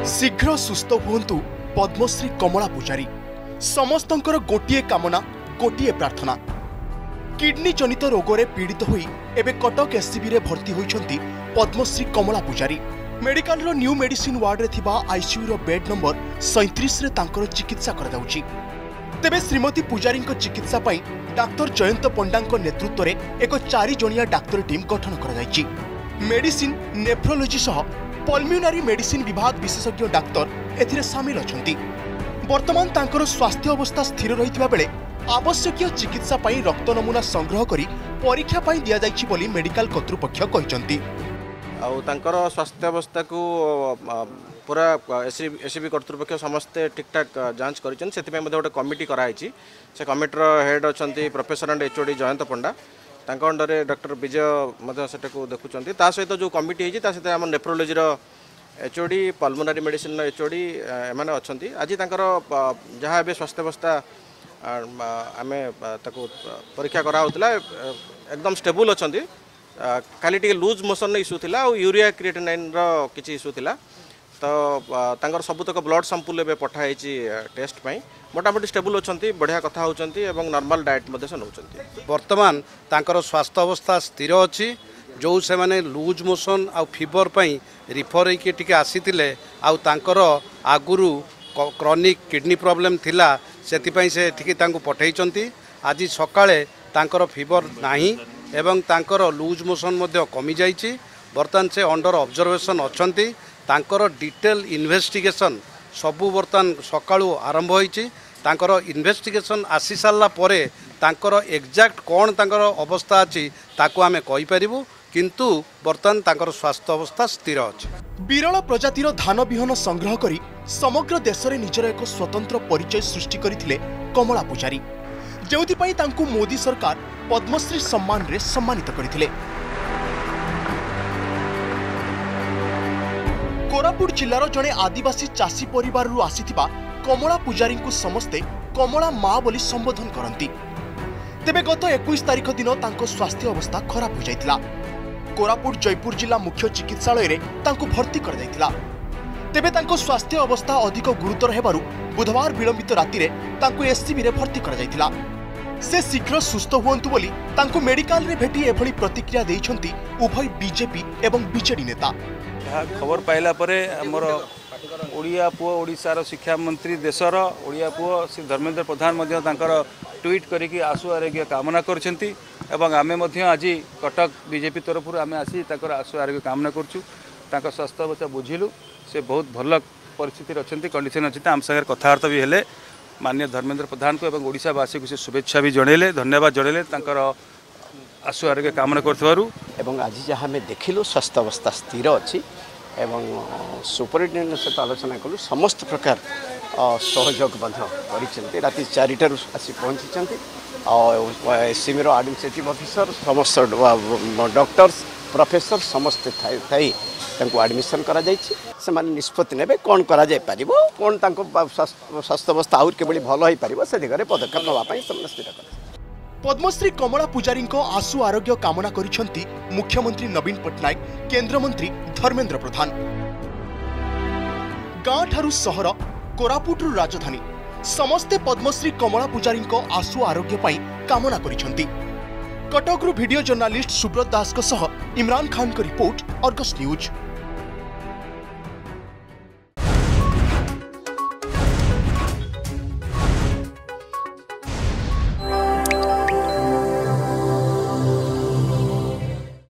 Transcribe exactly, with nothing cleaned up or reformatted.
शीघ्र सुस्थ हुंतु पद्मश्री कमला पूजारी। समस्तंकर गोटिए कामना गोटिए प्रार्थना। किडनी जनित रोगरे पीड़ित होई एबे कटक एससीबी रे भर्ती होइछंती पद्मश्री कमला पूजारी। मेडिकल रो न्यू मेडिसिन वार्ड रे थिबा आईसीयू रो बेड नंबर सैंतीस रे तांकर चिकित्सा करा जाउची। तेबे श्रीमती पूजारी चिकित्सा पाई डाक्टर जयंत पंडा नेतृत्व में एक चारि जणिया डाक्तर टीम गठन करा जायछि। मेडिसिन नेफ्रोलोजी सह पल्म्यूनारी मेडिसिन विभाग विशेषज्ञ डाक्तर एथिरे सामिल अछंती। वर्तमान तांकर स्वास्थ्य अवस्था स्थिर रहितबा बेले आवश्यक चिकित्सा पाई रक्त नमूना संग्रह करी परीक्षा पाई दिया जायछि बोली मेडिकल कर्तृपक्ष कहिसंती। आउ तांकर स्वास्थ्य अवस्था को पूरा एससीबी कर्तृपक्ष समस्ते ठीक ठाक जांच करिछन। सेति गोटे कमिटी कराई से कमिटर हेड अच्छा professor and HOD Jayant Panda तांको अंडर डॉक्टर विजय से देखुं। ता सहित जो कमिटी होती सहित आम nephrology HOD pulmonary medicine HOD एमाने अच्छी। आज तांकर जहाँ ए स्वास्थ्य अवस्था आम परीक्षा कराला एकदम स्टेबल अच्छा। खाली टे लूज मोशन इश्यू थिला और यूरिया क्रिएटिनाइन रो किछि इश्यू थिला। तो तांकर सबुतक ब्लड सैंपल एबे पठाई टेस्ट पाई मोटामोटी स्टेबल अच्छी बढ़िया कथा होचंती एवं नॉर्मल डाइट मध्य से नौचंती। वर्तमान तांकर स्वास्थ्य अवस्था स्थिर अच्छी। जो से माने लूज मोशन आ फीवर पई रिफर होइके टिके आसीतिले आ तांकर आगुरु क्रॉनिक किडनी प्रॉब्लम थिला सेति पई से ठीक तांको पठाइचंती। आज सकाळे तांकर फीवर नाही एवं तांकर लूज मोशन मध्य कमी जाइछि। वर्तमान से अंडर ऑब्जर्वेशन अछंती। तांकर डिटेल इन्वेस्टिगेशन सबु बर्तमान सकाळु आरंभ होइछि। तांकर इन्वेस्टिगेशन आसी सारला परे तांकर एक्जाक्ट कोन तांकर अवस्था अछि ताको आमे कहि परिबु, किंतु बर्तमान तांकर स्वास्थ्य अवस्था स्थिर अछि। विरल प्रजातिर धान बिहन संग्रह करी समग्र देश रे निजर एक स्वतंत्र परिचय सृष्टि करिथिले कमला पूजारी, जेउथिपाई तांकु मोदी सरकार पद्मश्री सम्मान रे सम्मानित करिथिले। कोरापुट जिल्लार जड़े आदिवासी चाषी परिवार आसीथिबा कमला पूजारी को समस्ते कमला माँ बोली संबोधन करती। तेबे गत इक्कीस तारिख दिन तांको स्वास्थ्य अवस्था खराब हो जाइतिला। कोरापुट जयपुर जिला मुख्य चिकित्सालय रे तांको भर्ती कर जाइतिला। तेबे तांको स्वास्थ्य अवस्था अधिक गुरुतर हेबारु बुधवार विलंबित राति रे तांको एससीबी रे भर्ती कर जाइतिला। से शीघ्र सुस्थ हुंतु बोली तांको मेडिकल रे भेटी एभली प्रतिक्रिया देइछंती उभय बीजेपी एवं बीजेडी नेता। खबर पाइला परे हमर ओडिया पुओ ओडिशार शिक्षा मंत्री देशर ओडिया पुओ श्री धर्मेंद्र प्रधान मध्य तांकर ट्वीट करिकि आशु आरोग्य कामना करछंती एवं आमे मध्य आज कटक बीजेपी तरफ आमे आसी ताकर आशु आरोग्य कामना करछु। तांकर स्वास्थ्य अवस्था बुझिलु से बहुत भल परिस्थिति अच्छी कंडीशन अच्छी। आम सागर कथबार्ता भी हेले माननीय धर्मेंद्र प्रधान को एवं ओडिशावासी को से शुभेच्छा भी जनइले, धन्यवाद जनइले तांकर आशु आरोग्य कामना करथबारु। एवं आज जहाँ आम देखिलु स्वास्थ्य अवस्था स्थिर अच्छी एवं सुपरिटेडेंट सहित आलोचना कलु समस्त प्रकार सहयोग कर राति चारिटार आसी पहुँची। एससीबी एडमिनिस्ट्रेटिव ऑफिसर समस्त डॉक्टर्स प्रोफेसर समस्ते थी एडमिशन करा से माने निष्पत्ति ने कौन करा जाय परिबो, कौन तांको स्वास्थ्य अवस्था आउर केबली भल होई परिबो से दिगरे पदक्षेप नवा पई समस्त स्थिर कर। पद्मश्री कमला पूजारी आशु आरोग्य कामना करिसेंती मुख्यमंत्री नवीन पट्टनायक, केंद्र मंत्री धर्मेंद्र प्रधान। गाँ ठारू सहर कोरापुटरू राजधानी समस्ते पद्मश्री कमला पूजारी आशु आरोग्य पाई कामना करिसेंती। कटकरू वीडियो जर्नालिस्ट सुब्रत दास सह इमरान खान को रिपोर्ट, अर्गस न्यूज।